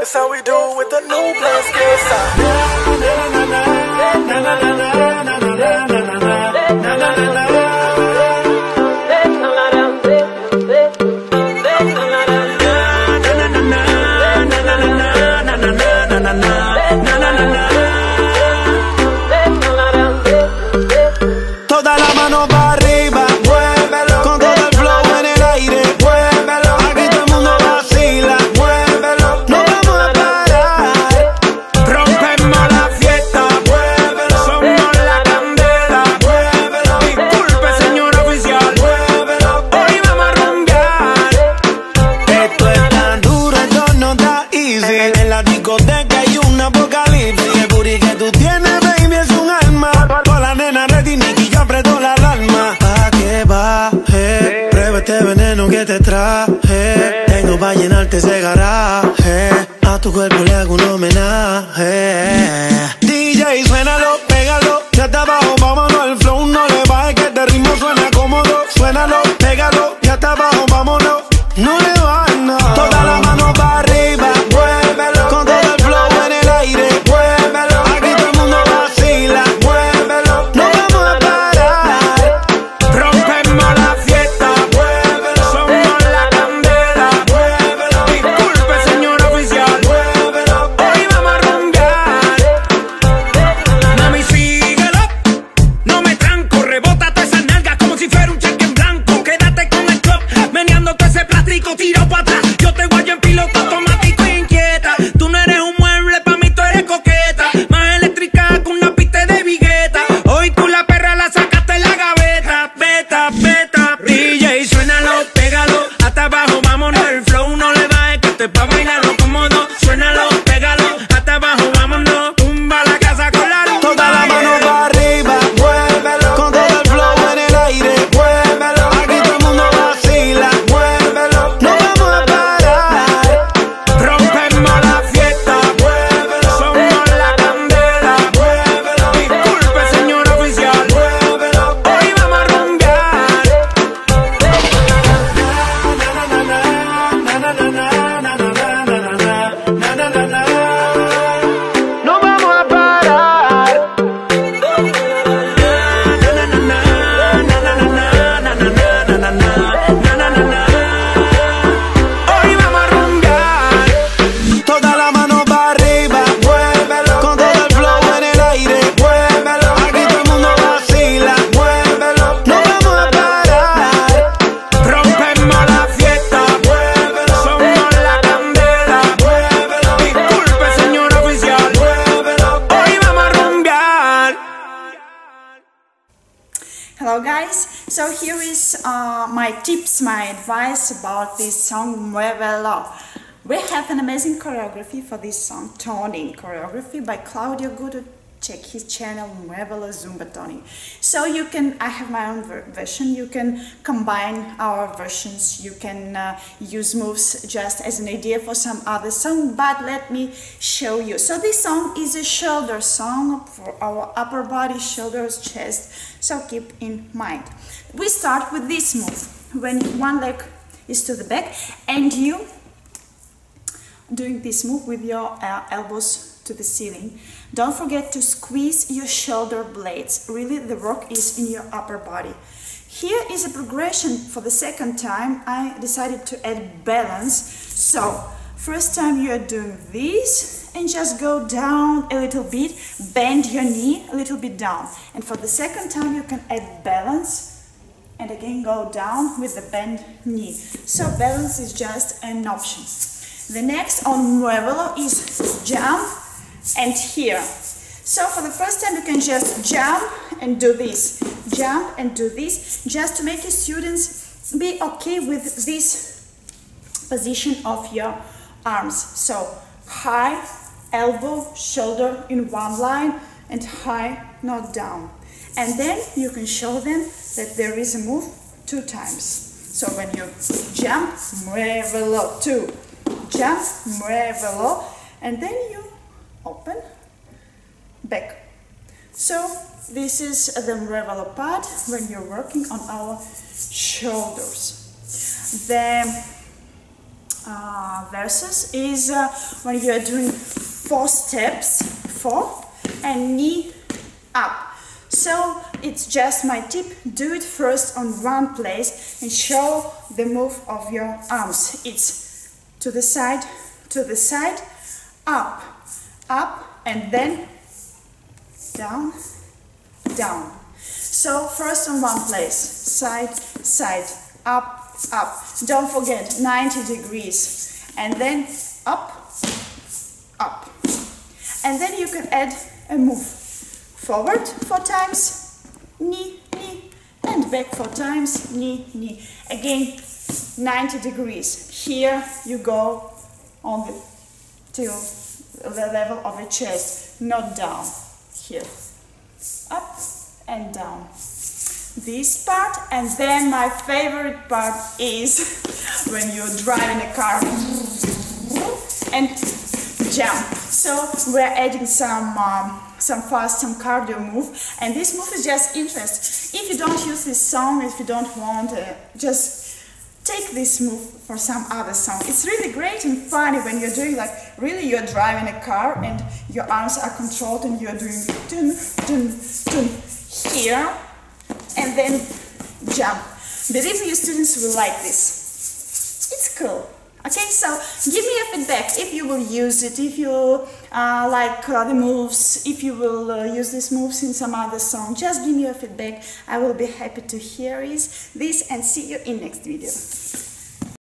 That's how we do it with the new blast Toda la mano para arriba, muévelo, con todo el flow en el aire, muévelo, aquí todo el mundo vacila, muévelo, no vamos a parar, rompemos la fiesta, muévelo, somos la candela, muévelo, disculpe señor oficial, muévelo, hoy vamos a rumbear. Esto es tan duro, esto no está easy, en la discoteca hay un apocalipsis, el booty que tú tienes, baby, es un alma, con la nena ready, Nicky, yo aprieto la alarma, pa' que baje, prueba este veneno que te traje, tengo pa' llenarte ese garaje, a tu cuerpo le hago un homenaje. DJ, suénalo, pégalo, ya está abajo, vámonos al flow, no le bajes que este ritmo suena cómodo, suénalo, pégalo, ya está abajo, vámonos, no le bajes, no. Toda la mano para arriba, muévelo, con todo el flow en el aire, muévelo, aquí todo el mundo vacila, muévelo, no vamos a parar, rompemos la fiesta, muévelo, somos la candela, muévelo, disculpe señor oficial, muévelo, hoy vamos a rumbear. Mami, síguelo, no me tranco, rebótate esas nalgas como si fuera un cheque en blanco, quédate con el club, meneándote ese plástico tirado para atrás, yo te guayo en piloto automático e inquieta, tú no eres un mueble, pa' mí tú eres coqueta, más eléctrica que una pista de vigueta, hoy tú la perra la sacaste en la gaveta, beta, beta, DJ, suénalo, pégalo, hasta abajo, vámonos, el flow no le bajes, que esto es pa' bailarlo cómodo, suénalo, pégalo, hasta abajo, vámonos, tumba la casa con la luz. Toda la mano para arriba, muévelo, con todo el flow en el aire, muévelo, aquí todo el mundo vacila, muévelo, no vamos a parar, rompemos la fiesta, muévelo, somos la candela, muévelo, disculpe señor oficial, muévelo, hoy vamos a rumbear. No vamos a parar. Hoy vamos a rumbear. Toda la mano para arriba, muévelo, con todo el flow en el aire, muévelo, aquí todo el mundo vacila, muévelo, no vamos a parar, rompemos la fiesta, muévelo, somos la candela, muévelo, disculpe señor oficial, muévelo, hoy vamos a rumbear. Hello guys, so here is my tips, my advice about this song Muévelo. We have an amazing choreography for this song, Toning choreography by Claudio Gudo. Check his channel Muévelo Zumba Toning. So you can, I have my own version, you can combine our versions, you can use moves just as an idea for some other song, but let me show you. So this song is a shoulder song for our upper body, shoulders, chest, so keep in mind. We start with this move, when one leg is to the back and you doing this move with your elbows to the ceiling. Don't forget to squeeze your shoulder blades. Really, the work is in your upper body. Here is a progression for the second time. I decided to add balance. So, first time you are doing this and just go down a little bit, bend your knee a little bit down. And for the second time you can add balance and again go down with the bent knee. So balance is just an option. The next on Muévelo is jump and here. So for the first time you can just jump and do this, jump and do this, just to make your students be okay with this position of your arms. So high, elbow, shoulder in one line and high, not down. And then you can show them that there is a move 2 times. So when you jump, Muévelo, 2, jump, Muévelo, and then you open, back. So this is the Muévelo part when you're working on our shoulders. The verses is when you are doing 4 steps, 4, and knee up. So it's just my tip, do it first on one place and show the move of your arms. It's to the side, up, up, and then down, down. So first on one place, side, side, up, up. Don't forget 90 degrees, and then up, up. And then you can add a move. Forward 4 times, knee, knee, and back 4 times, knee, knee. Again, 90 degrees. Here you go on the till the level of the chest, not down. Here, up and down. This part, and then my favorite part is when you're driving a car and jump. So we're adding some cardio move, and this move is just interest. If you don't use this song, if you don't want, just take this move for some other song. It's really great and funny when you're doing, like, really you're driving a car and your arms are controlled and you're doing dun, dun, dun, here, and then jump. Believe me, your students will like this. It's cool. Okay, so give me a feedback if you will use it, if you like the moves, if you will use these moves in some other song. Just give me a feedback. I will be happy to hear this and see you in next video.